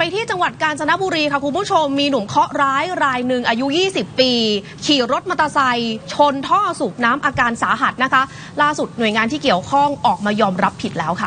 ไปที่จังหวัดกาญจนบุรีค่ะคุณผู้ชมมีหนุ่มเคราะห์ร้ายรายหนึ่งอายุ20 ปีขี่รถมอเตอร์ไซค์ชนท่อสูบน้ำอาการสาหัสนะคะล่าสุดหน่วยงานที่เกี่ยวข้องออกมายอมรับผิดแล้วค่ะ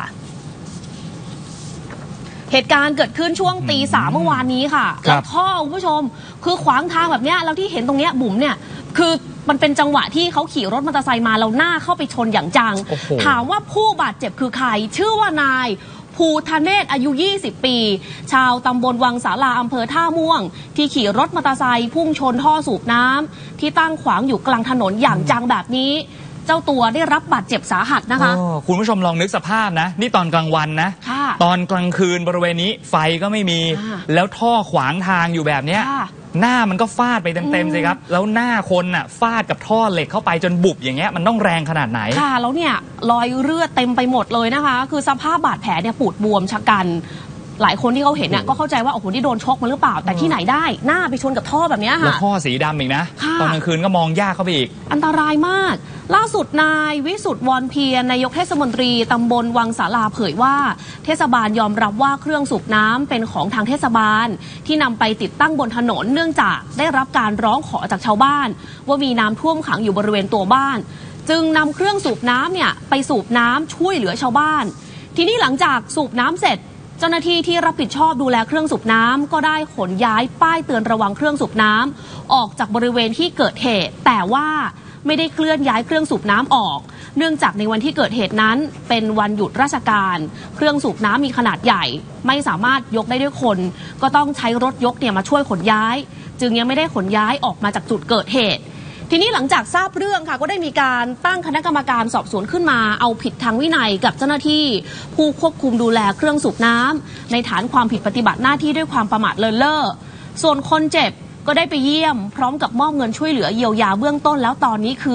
เหตุการณ์เกิดขึ้นช่วงตี 3เมื่อวานนี้ค่ะแล้วท่อคุณผู้ชมคือขวางทางแบบเนี้ยแล้วที่เห็นตรงเนี้ยบุ๋มเนี่ยคือมันเป็นจังหวะที่เขาขี่รถมอเตอร์ไซค์มาแล้วหน้าเข้าไปชนอย่างจังถามว่าผู้บาดเจ็บคือใครชื่อว่านายภูธเนศอายุ20 ปีชาวตำบลวังสาลาอำเภอท่าม่วงที่ขี่รถมอเตอร์ไซค์พุ่งชนท่อสูบน้ำที่ตั้งขวางอยู่กลางถนนอย่างจังแบบนี้เจ้าตัวได้รับบาดเจ็บสาหัสนะคะคุณผู้ชมลองนึกสภาพนะนี่ตอนกลางวันนะตอนกลางคืนบริเวณนี้ไฟก็ไม่มีแล้วท่อขวางทางอยู่แบบนี้หน้ามันก็ฟาดไปเต็มๆสิครับแล้วหน้าคนน่ะฟาดกับท่อเหล็กเข้าไปจนบุบอย่างเงี้ยมันต้องแรงขนาดไหนค่ะแล้วเนี่ยรอยเลือดเต็มไปหมดเลยนะคะคือสภาพบาดแผลเนี่ยปูดบวมชะกันหลายคนที่เขาเห็นเนี่ยก็เข้าใจว่าโอ้โหที่โดนชกมาหรือเปล่าแต่ที่ไหนได้หน้าไปชนกับท่อแบบนี้ค่ะแล้วท่อสีดำอีกนะตอนกลางคืนก็มองยากเข้าไปอีกอันตรายมากล่าสุดนายวิสุทธิ์วรเพียรนายกเทศมนตรีตำบลวังสาลาเผยว่าเทศบาลยอมรับว่าเครื่องสูบน้ำเป็นของทางเทศบาลที่นำไปติดตั้งบนถนนเนื่องจากได้รับการร้องขอจากชาวบ้านว่ามีน้ำท่วมขังอยู่บริเวณตัวบ้านจึงนำเครื่องสูบน้ำเนี่ยไปสูบน้ำช่วยเหลือชาวบ้านทีนี้หลังจากสูบน้ำเสร็จเจ้าหน้าที่ที่รับผิดชอบดูแลเครื่องสูบน้ำก็ได้ขนย้ายป้ายเตือนระวังเครื่องสูบน้ำออกจากบริเวณที่เกิดเหตุแต่ว่าไม่ได้เคลื่อนย้ายเครื่องสูบน้ำออกเนื่องจากในวันที่เกิดเหตุนั้นเป็นวันหยุดราชการเครื่องสูบน้ำมีขนาดใหญ่ไม่สามารถยกได้ด้วยคนก็ต้องใช้รถยกเนี่ยมาช่วยขนย้ายจึงยังไม่ได้ขนย้ายออกมาจากจุดเกิดเหตุทีนี้หลังจากทราบเรื่องค่ะก็ได้มีการตั้งคณะกรรมการสอบสวนขึ้นมาเอาผิดทางวินัยกับเจ้าหน้าที่ผู้ควบคุมดูแลเครื่องสูบน้ำในฐานความผิดปฏิบัติหน้าที่ด้วยความประมาทเลินเล่อส่วนคนเจ็บก็ได้ไปเยี่ยมพร้อมกับมอบเงินช่วยเหลือเยียวยาเบื้องต้นแล้วตอนนี้คือ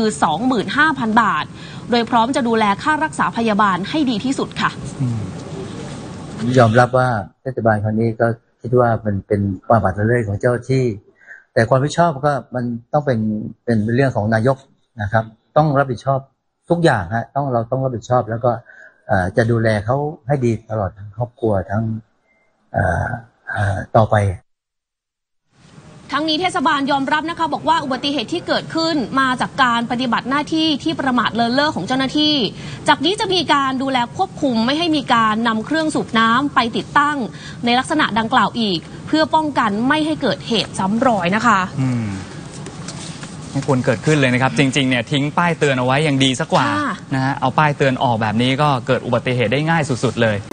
25,000 บาทโดยพร้อมจะดูแลค่ารักษาพยาบาลให้ดีที่สุดค่ะยอมรับว่าเทศบาลครั้งนี้ก็คิดว่ามันเป็นความบาดเจ็บของเจ้าที่แต่ความรับผิดชอบก็มันต้องเป็นเรื่องของนายกนะครับต้องรับผิดชอบทุกอย่างฮะเราต้องรับผิดชอบแล้วก็จะดูแลเขาให้ดีตลอดทั้งครอบครัวทั้งต่อไปทั้งนี้เทศบาลยอมรับนะคะบอกว่าอุบัติเหตุที่เกิดขึ้นมาจากการปฏิบัติหน้าที่ที่ประมาทเลินเล่อของเจ้าหน้าที่จากนี้จะมีการดูแลควบคุมไม่ให้มีการนำเครื่องสูบน้ำไปติดตั้งในลักษณะดังกล่าวอีกเพื่อป้องกันไม่ให้เกิดเหตุซ้ำรอยนะคะไม่ควรเกิดขึ้นเลยนะครับจริงๆเนี่ยทิ้งป้ายเตือนเอาไว้ยังดีสักกว่านะฮะเอาป้ายเตือนออกแบบนี้ก็เกิดอุบัติเหตุได้ง่ายสุดๆเลย